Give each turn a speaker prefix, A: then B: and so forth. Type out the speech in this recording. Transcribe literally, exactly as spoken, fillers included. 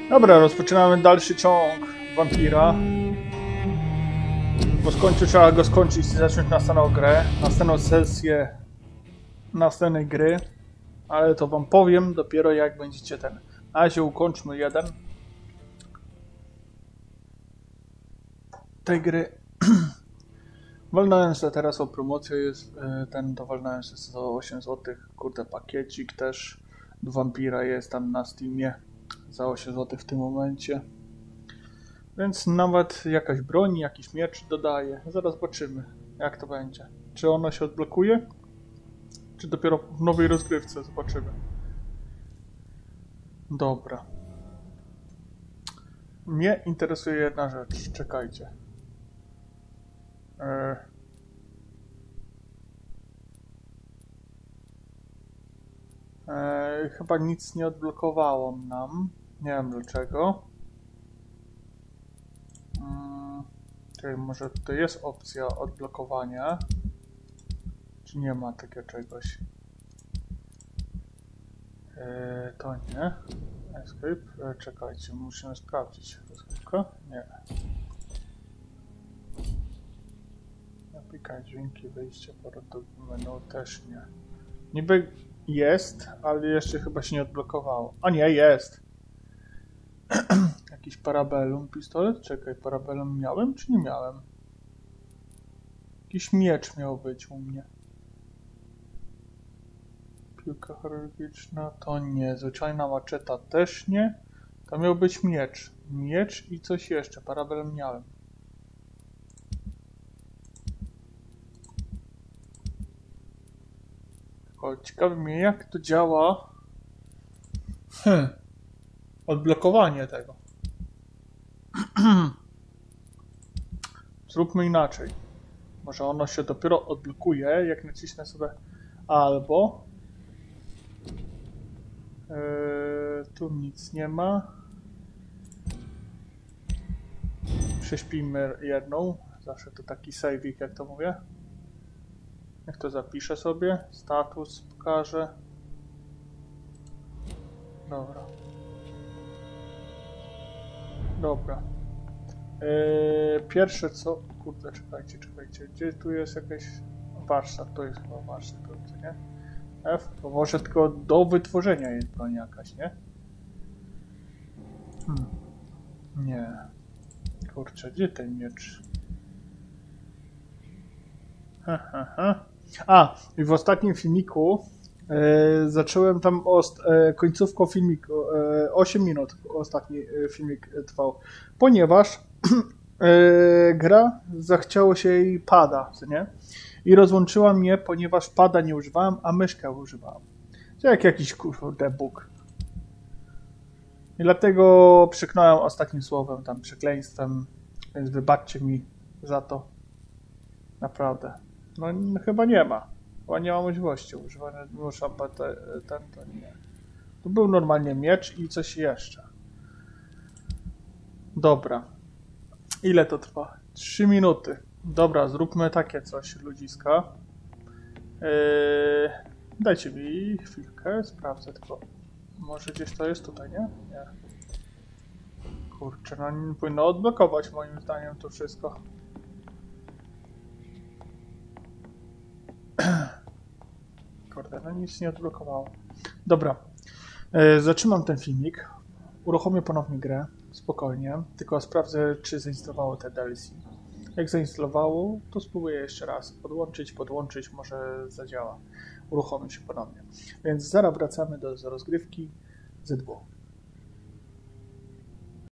A: Dobra, rozpoczynamy dalszy ciąg Vampira. Bo skończył, trzeba go skończyć i zacząć następną grę, następną sesję następnej gry. Ale to wam powiem dopiero jak będziecie ten. Na razie ukończmy jeden tej gry. Walnąłem sobie teraz o promocję, jest ten, to walnąłem sobie za osiem złotych, kurde, pakiecik też do Vampira jest tam na Steamie za osiem złotych w tym momencie. Więc nawet jakaś broń, jakiś miecz dodaję. Zaraz zobaczymy jak to będzie. Czy ono się odblokuje? Czy dopiero w nowej rozgrywce zobaczymy. Dobra. Mnie interesuje jedna rzecz, czekajcie. Eee. Eee, chyba nic nie odblokowało nam. Nie wiem dlaczego. Hmm, czyli może to jest opcja odblokowania. Czy nie ma takiego czegoś? Eee, to nie. Escape. Eee, czekajcie, musimy sprawdzić. Escape? Nie. Napikać dźwięki, wyjście, powrót do menu też nie. Niby jest, ale jeszcze chyba się nie odblokowało. A nie, jest. Jakiś parabellum, pistolet? Czekaj, parabellum miałem czy nie miałem? Jakiś miecz miał być u mnie. Piłka chirurgiczna to nie. Zwyczajna maczeta też nie. To miał być miecz. Miecz i coś jeszcze. Parabellum miałem. O, ciekawi mnie jak to działa. Hm. Odblokowanie tego. Zróbmy inaczej. Może ono się dopiero odblokuje, jak nacisnę sobie albo. Yy, tu nic nie ma. Prześpijmy jedną. Zawsze to taki save'ik, jak to mówię. Niech to zapiszę sobie. Status pokażę. Dobra. Dobra. Yy, pierwsze co... Kurde, czekajcie, czekajcie. Gdzie tu jest jakaś... Warsztat, to jest chyba warsztat, to nie? F, to może tylko do wytworzenia jest broń jakaś, nie? Hmm. Nie. Kurczę, gdzie ten miecz? Ha, ha, ha. A, i w ostatnim filmiku e, zacząłem tam ost, e, końcówką filmiku, e, osiem minut ostatni e, filmik trwał, ponieważ e, gra zachciało się jej pada, co nie? I rozłączyła mnie, ponieważ pada nie używałem, a myszkę używałem. To jak jakiś kurde bóg. I dlatego przyknąłem ostatnim słowem, tam przekleństwem, więc wybaczcie mi za to. Naprawdę. No, no chyba nie ma. Chyba nie ma możliwości używania muszę ten, ten to nie. Tu był normalnie miecz i coś jeszcze. Dobra. Ile to trwa? trzy minuty. Dobra, zróbmy takie coś, ludziska. Yy, dajcie mi chwilkę, sprawdzę tylko. Może gdzieś to jest tutaj, nie? Nie. Kurczę, no nie powinno odblokować moim zdaniem to wszystko. Kurde, no nic nie odblokowało. Dobra, e, zatrzymam ten filmik, uruchomię ponownie grę, spokojnie, tylko sprawdzę, czy zainstalowało te D L C. Jak zainstalowało, to spróbuję jeszcze raz podłączyć, podłączyć, może zadziała. Uruchomi się ponownie. Więc zaraz wracamy do rozgrywki Z dwa.